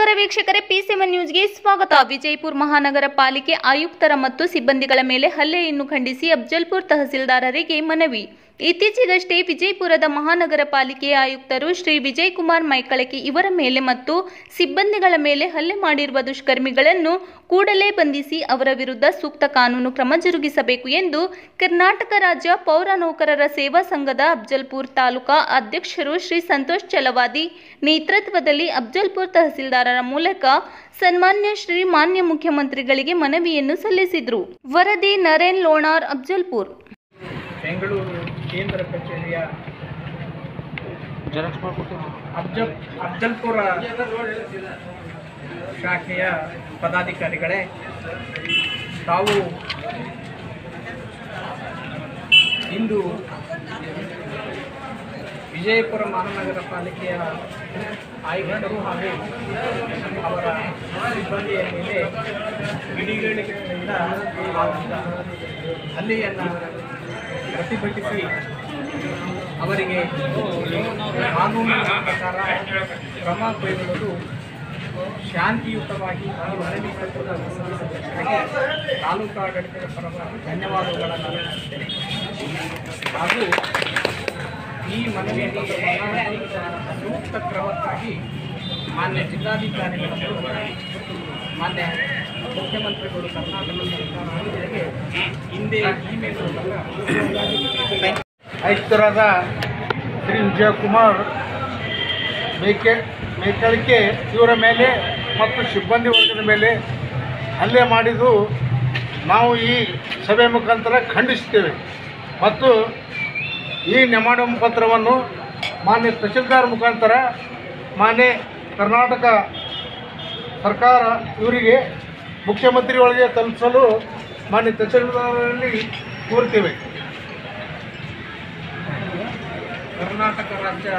ನಮಸ್ಕಾರ ವೀಕ್ಷಕರೇ, P7 ನ್ಯೂಸ್ಗೆ ಸ್ವಾಗತ. ವಿಜಯಪುರ ಮಹಾನಗರ ಪಾಲಿಕೆ ಆಯುಕ್ತರ ಮತ್ತು ಸಿಬ್ಬಂದಿಗಳ ಮೇಲೆ ಹಲ್ಲೆಯನ್ನು ಖಂಡಿಸಿ ಅಫಜಲ್ಪುರ ತಹಸೀಲ್ದಾರರಿಗೆ ಮನವಿ. ಇತ್ತೀಚೆಗಷ್ಟೇ ವಿಜಯಪುರದ ಮಹಾನಗರ ಪಾಲಿಕೆಯ ಆಯುಕ್ತರು ಶ್ರೀ ವಿಜಯಕುಮಾರ್ ಮೈಕಳಕಿ ಇವರ ಮೇಲೆ ಮತ್ತು ಸಿಬ್ಬಂದಿಗಳ ಮೇಲೆ ಹಲ್ಲೆ ಮಾಡಿರುವ ದುಷ್ಕರ್ಮಿಗಳನ್ನು ಕೂಡಲೇ ಬಂಧಿಸಿ ಅವರ ವಿರುದ್ಧ ಸೂಕ್ತ ಕಾನೂನು ಕ್ರಮ ಜರುಗಿಸಬೇಕು ಎಂದು ಕರ್ನಾಟಕ ರಾಜ್ಯ ಪೌರ ನೌಕರರ ಸೇವಾ ಸಂಘದ ಅಫಜಲ್ಪುರ ತಾಲೂಕಾ ಅಧ್ಯಕ್ಷರು ಶ್ರೀ ಸಂತೋಷ್ ಚಲವಾದಿ ನೇತೃತ್ವದಲ್ಲಿ ಅಫಜಲ್ಪುರ ತಹಸೀಲ್ದಾರರ ಮೂಲಕ ಸನ್ಮಾನ್ಯ ಶ್ರೀ ಮಾನ್ಯ ಮುಖ್ಯಮಂತ್ರಿಗಳಿಗೆ ಮನವಿಯನ್ನು ಸಲ್ಲಿಸಿದರು. ವರದಿ ನರೇನ್ ಲೋಣಾರ್, ಅಫಜಲ್ಪುರ. ಬೆಂಗಳೂರು ಕೇಂದ್ರ ಕಚೇರಿಯ ಅಫಜಲ್ಪುರ ಶಾಖೆಯ ಪದಾಧಿಕಾರಿಗಳೇ, ತಾವು ಇಂದು ವಿಜಯಪುರ ಮಹಾನಗರ ಪಾಲಿಕೆಯ ಆಯುಕ್ತರು ಹಾಗೂ ಅವರ ಸಿಬ್ಬಂದಿಯ ಮೇಲೆ ಗಿಡಿಗಳಿಂದ ಆಗಿದ್ದ ಹಲ್ಲೆಯನ್ನು ಪ್ರತಿಭಟಿಸಿ ಅವರಿಗೆ ಕಾನೂನಿನ ಪ್ರಕಾರ ಕ್ರಮ ಕೈಗೊಳ್ಳಲು ಶಾಂತಿಯುತವಾಗಿ ಮನವಿ ಪತ್ರವನ್ನು ಸಲ್ಲಿಸಿದ್ದಕ್ಕೆ ತಾಲೂಕು ಆಡಳಿತದ ಪರವಾಗಿ ಧನ್ಯವಾದಗಳನ್ನು ಅರ್ಪಿಸುತ್ತೇನೆ. ಹಾಗೂ ಈ ಮನವಿ ಪತ್ರವನ್ನು ಸೂಕ್ತ ಕ್ರಮಕ್ಕಾಗಿ ಮಾನ್ಯ ಜಿಲ್ಲಾಧಿಕಾರಿಗಳು ಮಾನ್ಯ ಮುಖ್ಯಮಂತ್ರಿಗಳು ಕರ್ನಾಟಕ ಸರ್ಕಾರಕ್ಕೆ ಹಿಂದೆ ಇಮೇಲ್ ಮೂಲಕ ಆಯುಕ್ತರಾದ ಶ್ರೀ ವಿಜಯಕುಮಾರ್ ಮೇಕಳಿಕೆ ಇವರ ಮೇಲೆ ಮತ್ತು ಸಿಬ್ಬಂದಿ ವರ್ಗದ ಮೇಲೆ ಹಲ್ಲೆ ಮಾಡಿದ್ದು ನಾವು ಈ ಸಭೆ ಮುಖಾಂತರ ಖಂಡಿಸ್ತೇವೆ ಮತ್ತು ಈ ಮೆಮೊರಾಂಡಮ್ ಪತ್ರವನ್ನು ಮಾನ್ಯ ತಹಸೀಲ್ದಾರ್ ಮುಖಾಂತರ ಮಾನ್ಯ ಕರ್ನಾಟಕ ಸರ್ಕಾರ ಇವರಿಗೆ ಮುಖ್ಯಮಂತ್ರಿಗಳಿಗೆ ತಲುಪಿಸಲು ಮಾನ್ಯ ತಹಸೀಲ್ದಾರರಲ್ಲಿ ಕೋರುತ್ತೇವೆ. ಕರ್ನಾಟಕ ರಾಜ್ಯ